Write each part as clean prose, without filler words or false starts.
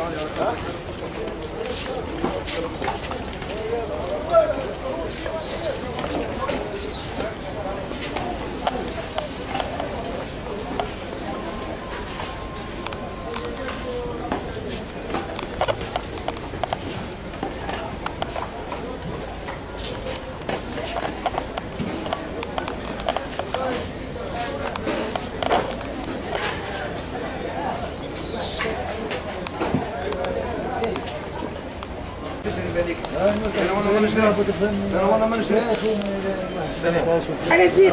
على زينك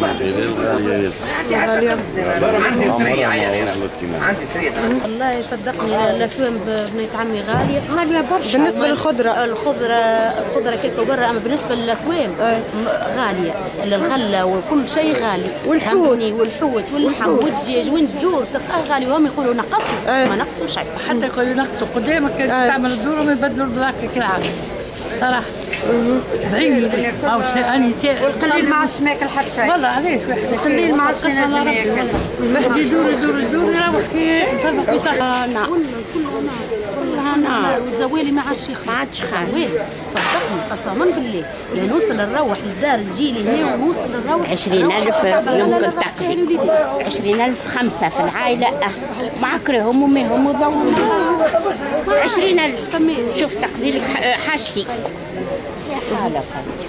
والله صدقني الاسوام بنية عمي غاليه برشا. بالنسبه للخضره الخضره كيكو برا، اما بالنسبه للاسوام غاليه. الغله وكل شيء غالي، والحوت واللحم والدجاج وين تدور تلقاه غالي، وهم يقولوا نقصوا ما نقصوا شيء. حتى يقولوا نقصوا قدامك كانت تعمل الدور وما يبدلوا البلاك كالعاده صراحه. بعيني والقليل ما عادش ماكل حتى شيء والله علاش القليل ما عادش ينجم ياكل. واحد يدور يروح كي ينفض في صحة. كلها نار والزوالي ما عادش زوالي صدقني قسما بالله. يعني نوصل نروح للدار نجي هنا ونوصل نروح 20,000 يمكن تقضي 20,000 5 في العائلة مع كرههم وماهم وضوهم 20,000 شوف تقضي لك حاجتي يا حالك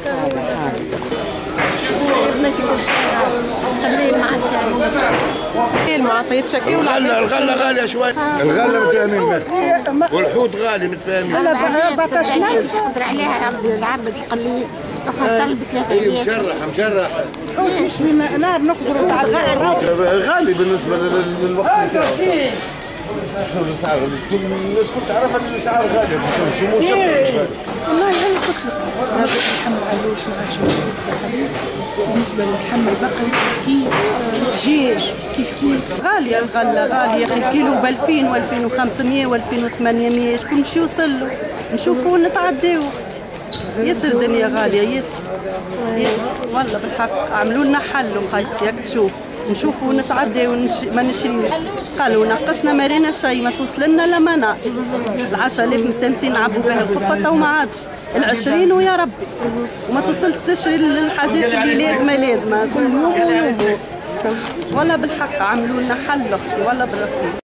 المعصية يتشكي الغلة غالية شوي. الغلة متفاهمين والحوت غالي متفاهمين. أنا بطشناش يقدر عليها ربي العبد القليل أخر طلب 3,000. مشرح حوت مش من نار نقدروا تاع غالي بالنسبة للوقت بتاعه. شوف الاسعار الناس كل تعرف ان الاسعار غاليه شو مو شرط والله انا قلت لك هذا اللحم العلوش ما عادش بالنسبه للحم البقري كيف الدجاج كيف غاليه الغله غاليه يا اخي الكيلو ب 2000 و2500 و2800 شكون باش يوصل له نشوفوا نتعداو اختي ياسر الدنيا غاليه ياسر والله بالحق عملوا لنا حل خايتي ياك تشوف نشوفوا نتعداو ما نشريوش. قالوا نقصنا ما رينا شيء ما توصل لنا لا مناط. 10,000 مستانسين نعبوا بها القفه تو ما عادش 20 ويا ربي وما توصلش تشري الحاجات اللي لازمه كل يوم ويوم. والله بالحق عملوا لنا حل اختي والله بالرسمي.